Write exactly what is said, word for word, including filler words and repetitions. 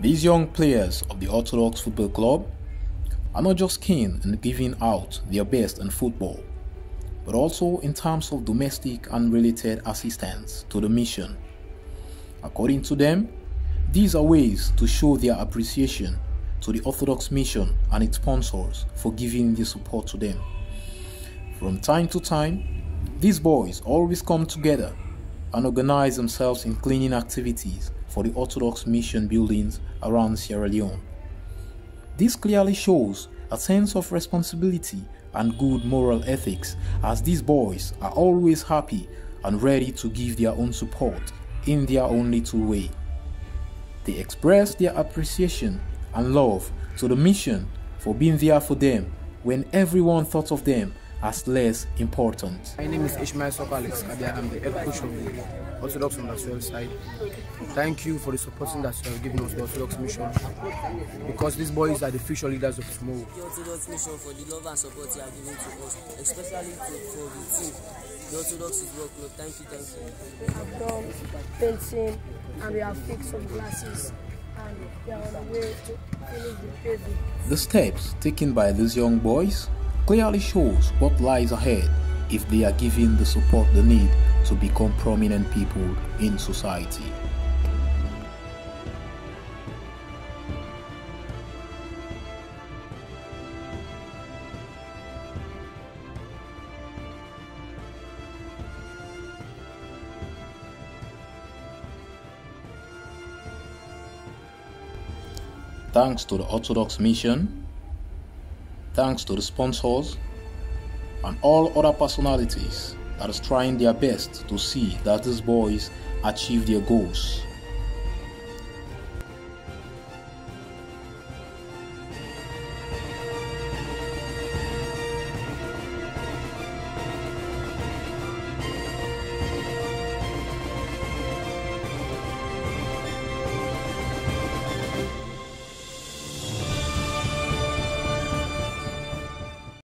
These young players of the Orthodox Football Club are not just keen in giving out their best in football, but also in terms of domestic and related assistance to the mission. According to them, these are ways to show their appreciation to the Orthodox mission and its sponsors for giving their support to them. From time to time, these boys always come together and organize themselves in cleaning activities for the Orthodox mission buildings around Sierra Leone. This clearly shows a sense of responsibility and good moral ethics, as these boys are always happy and ready to give their own support in their own little way. They express their appreciation and love to the mission for being there for them when everyone thought of them as less important. My name is Ishmael Sokalex Kabia. I'm the head coach of the Orthodox on the Swell side. Thank you for the supporting that you have given us, the Orthodox mission, because these boys are the future leaders of tomorrow. The Orthodox mission for the love and support you are giving to us, especially to, for the team. The Orthodox is work club. Thank you, thank you. We have done painting and we have fixed some glasses and we are on the way to finish the paving. The steps taken by these young boys clearly shows what lies ahead if they are given the support they need to become prominent people in society. Thanks to the Orthodox mission, thanks to the sponsors, and all other personalities that is trying their best to see that these boys achieve their goals.